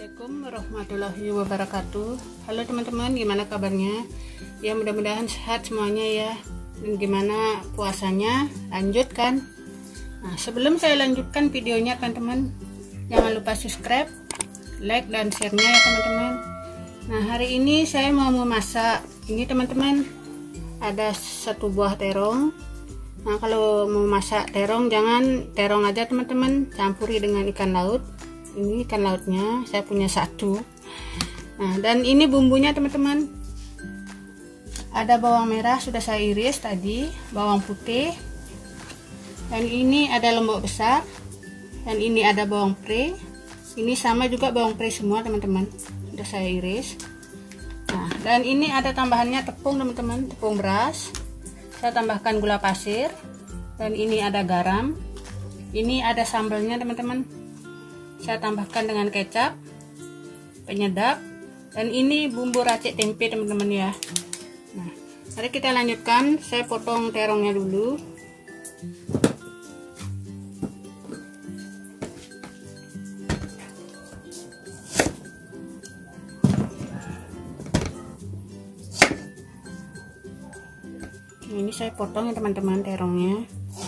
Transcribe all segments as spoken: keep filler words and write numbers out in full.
Assalamualaikum warahmatullahi wabarakatuh. Halo teman-teman, gimana kabarnya? Ya, mudah-mudahan sehat semuanya ya. Dan gimana puasanya? Lanjut kan? Nah, sebelum saya lanjutkan videonya teman-teman, jangan lupa subscribe, like, dan share-nya ya teman-teman. Nah, hari ini saya mau memasak ini teman-teman. Ada satu buah terong. Nah, kalau mau masak terong, jangan terong aja teman-teman, campuri dengan ikan laut. Ini ikan lautnya saya punya satu. Nah, dan ini bumbunya teman-teman. Ada bawang merah sudah saya iris tadi, bawang putih, dan ini ada lombok besar, dan ini ada bawang pre. Ini sama juga bawang pre semua teman-teman, sudah saya iris. Nah, dan ini ada tambahannya tepung teman-teman, tepung beras. Saya tambahkan gula pasir, dan ini ada garam. Ini ada sambalnya teman-teman. Saya tambahkan dengan kecap, penyedap, dan ini bumbu racik tempe teman-teman ya. Nah, mari kita lanjutkan. Saya potong terongnya dulu. Nah, ini saya potong ya teman-teman terongnya.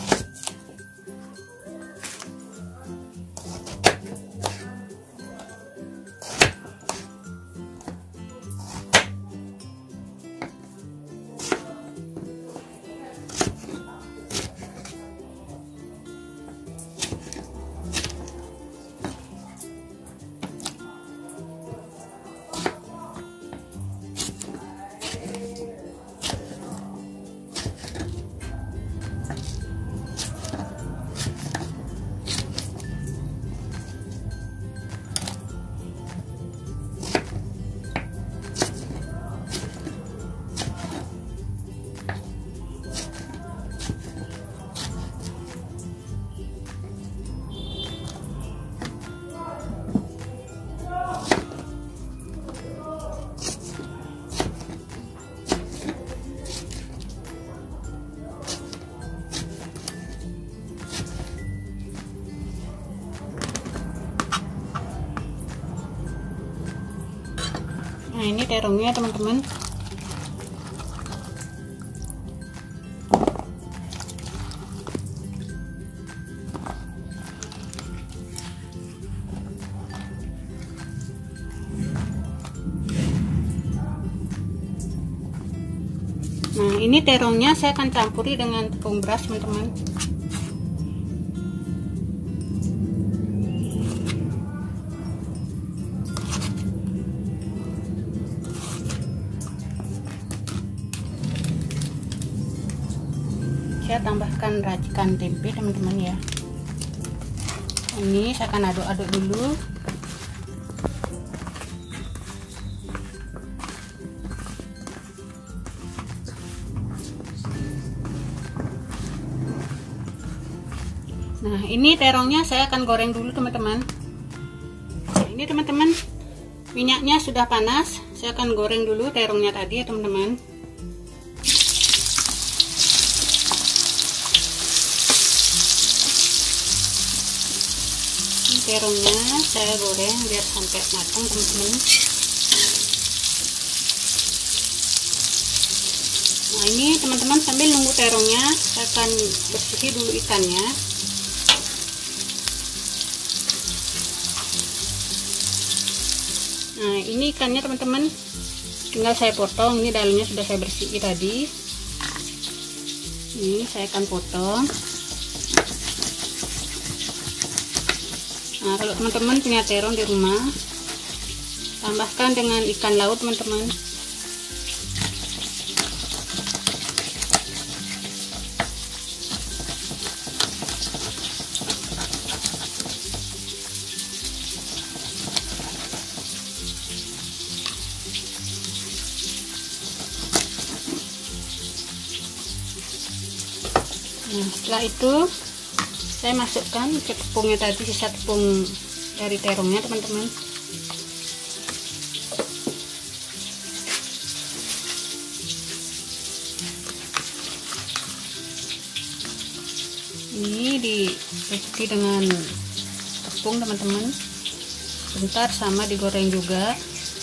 Nah, ini terongnya teman-teman. Nah, ini terongnya saya akan campuri dengan tepung beras teman-teman. Saya tambahkan racikan tempe teman-teman ya. Ini saya akan aduk-aduk dulu. Nah, ini terongnya saya akan goreng dulu teman-teman. Nah, ini teman-teman, minyaknya sudah panas. Saya akan goreng dulu terongnya tadi ya teman-teman. Terongnya saya goreng biar sampai matang teman-teman. Nah, ini teman-teman, sambil nunggu terongnya saya akan bersih dulu ikannya. Nah, ini ikannya teman-teman, tinggal saya potong. Ini dalamnya sudah saya bersihkan tadi. Ini saya akan potong. Nah, kalau teman-teman punya terong di rumah, tambahkan dengan ikan laut teman-teman. Nah, setelah itu saya masukkan ke tepungnya tadi, sisa tepung dari terongnya teman-teman. Ini dicuci dengan tepung teman-teman. sebentar sama digoreng juga.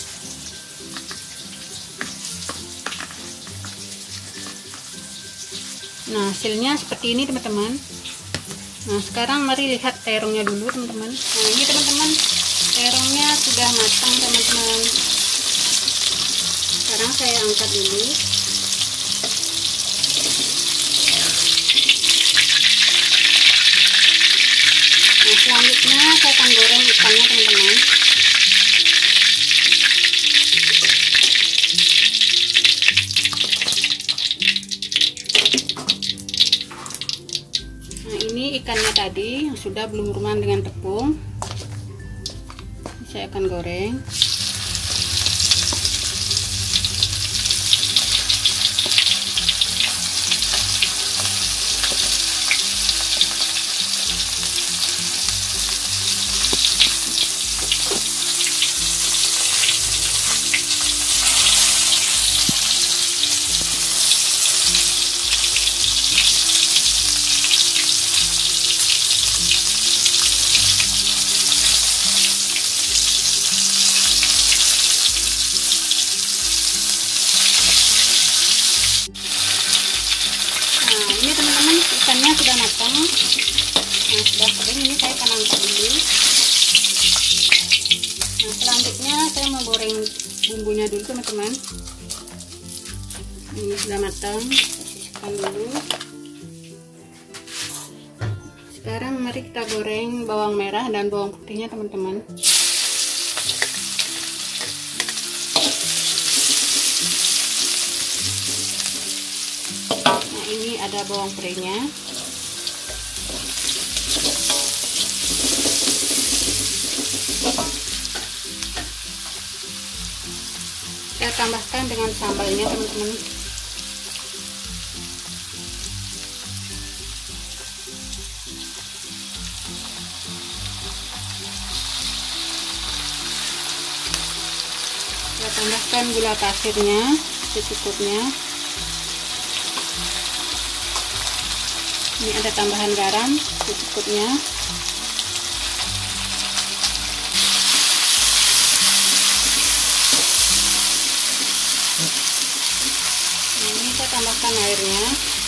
Nah, hasilnya seperti ini teman-teman. Nah, sekarang mari lihat terongnya dulu teman-teman. Nah, ini teman-teman, terongnya sudah matang teman-teman. Sekarang saya angkat dulu. Nah, selanjutnya saya akan goreng ikannya teman-teman. Nah, ini ikannya tadi yang sudah belum-beluman dengan tepung. Saya akan goreng. Ikannya sudah matang. Nah, sudah kering, ini saya akan angkat dulu. Nah, selanjutnya saya mau goreng bumbunya dulu teman-teman. Ini sudah matang, sisihkan dulu. Sekarang mari kita goreng bawang merah dan bawang putihnya teman-teman. Nah, ini ada bawang putihnya. Saya tambahkan dengan sambalnya teman-teman. Saya tambahkan gula pasirnya secukupnya. Ini ada tambahan garam secukupnya. Nah, ini saya tambahkan airnya.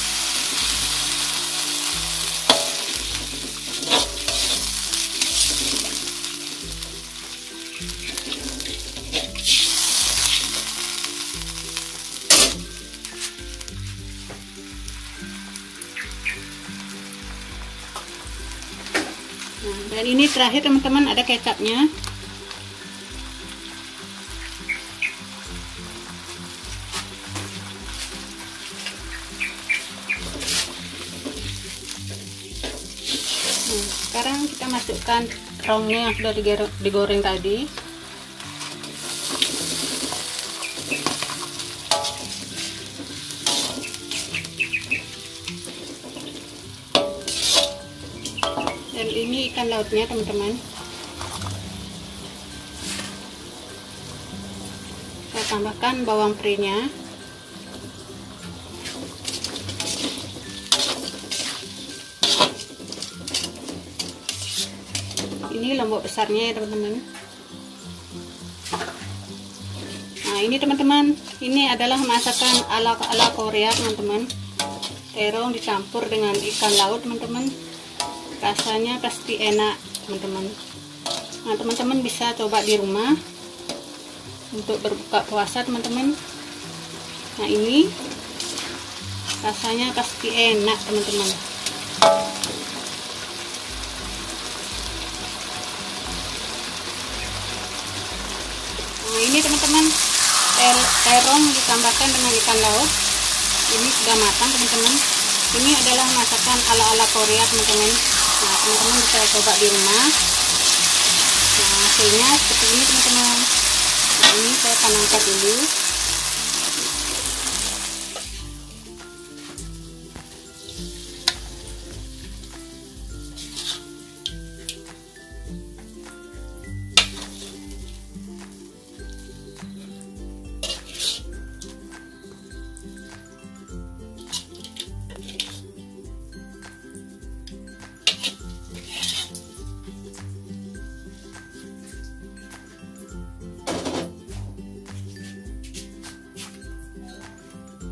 Nah, dan ini terakhir teman-teman ada kecapnya. Nah, sekarang kita masukkan terongnya yang sudah digoreng tadi. Dan ini ikan lautnya teman-teman. Saya tambahkan bawang putihnya. Ini lombok besarnya ya teman-teman. Nah, ini teman-teman, ini adalah masakan ala ala Korea teman-teman. Terong dicampur dengan ikan laut teman-teman. Rasanya pasti enak teman-teman. Nah, teman-teman bisa coba di rumah untuk berbuka puasa teman-teman. Nah, ini rasanya pasti enak teman-teman. Nah, ini teman-teman, ter terong ditambahkan dengan ikan laut. Ini sudah matang teman-teman. Ini adalah masakan ala-ala Korea teman-teman. Nah, teman-teman bisa coba di rumah. Nah, hasilnya seperti ini teman-teman. Nah, ini saya akan angkat dulu.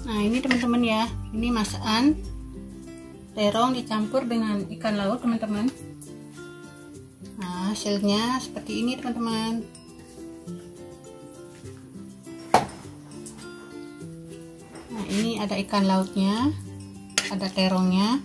Nah ini teman-teman ya, ini masakan terong dicampur dengan ikan laut teman-teman. Nah hasilnya seperti ini teman-teman. Nah ini ada ikan lautnya, ada terongnya.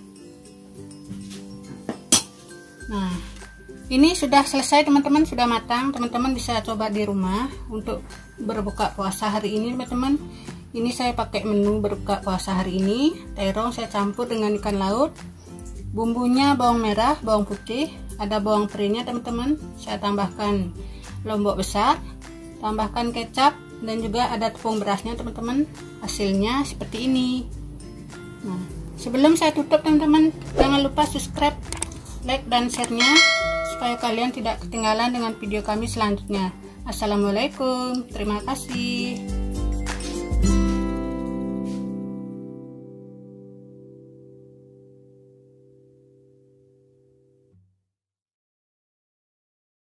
Nah ini sudah selesai teman-teman, sudah matang. Teman-teman bisa coba di rumah untuk berbuka puasa hari ini teman-teman. Ini saya pakai menu berbuka puasa hari ini. Terong saya campur dengan ikan laut. Bumbunya bawang merah, bawang putih, ada bawang perinnya teman-teman. Saya tambahkan lombok besar, tambahkan kecap, dan juga ada tepung berasnya teman-teman. Hasilnya seperti ini. Nah sebelum saya tutup teman-teman, jangan lupa subscribe, like, dan share-nya supaya kalian tidak ketinggalan dengan video kami selanjutnya. Assalamualaikum, terima kasih.